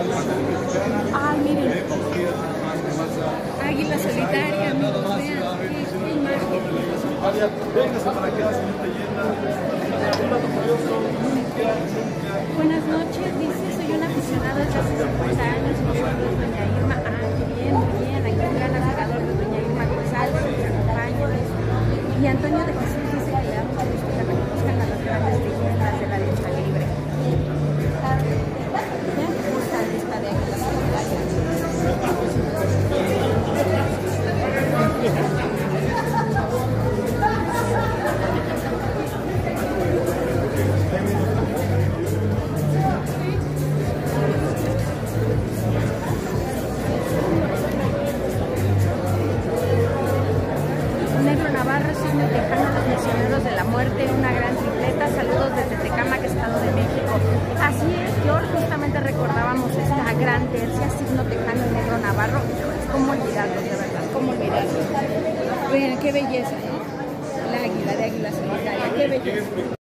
Ay, miren. Águila solitaria, amigos, vean. Qué imagen. Buenas noches, dice, soy un aficionado desde hace 50 años, mi suegro es doña Irma. Ah, qué bien, muy bien. Aquí un gran admirador de doña Irma González, que nos acompaña. Y Antonio de Jesús dice que le da mucho gusto que reconozcan a las grandes leyendas de la lucha libre. Vean cómo está la lista de Águila Solitaria. Negro Navarro, signo tejano, los misioneros de la muerte, una gran tripleta. Saludos desde Tecámac, Estado de México. Así es, George, justamente recordábamos esta gran tercia, signo tejano y Negro Navarro. ¿Cómo olvidarlos, de verdad? ¿Cómo olvidarlos? Oigan, qué belleza, ¿eh? La águila de Águila Solitaria, qué belleza.